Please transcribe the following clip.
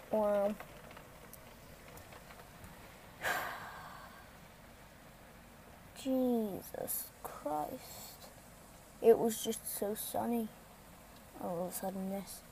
Wow. Jesus Christ. It was just so sunny. All of a sudden this.